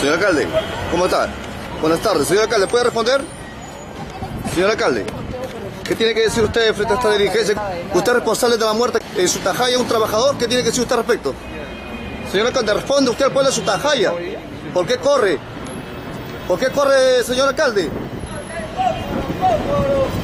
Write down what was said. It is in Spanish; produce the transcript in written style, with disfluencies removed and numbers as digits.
Señor alcalde, ¿cómo está? Buenas tardes. Señor alcalde, ¿puede responder? Señor alcalde, ¿qué tiene que decir usted frente a esta diligencia? Usted es responsable de la muerte en Sutajaya, un trabajador. ¿Qué tiene que decir usted al respecto? Señor alcalde, responde usted al pueblo de Sutajaya. ¿Por qué corre? ¿Por qué corre, señor alcalde?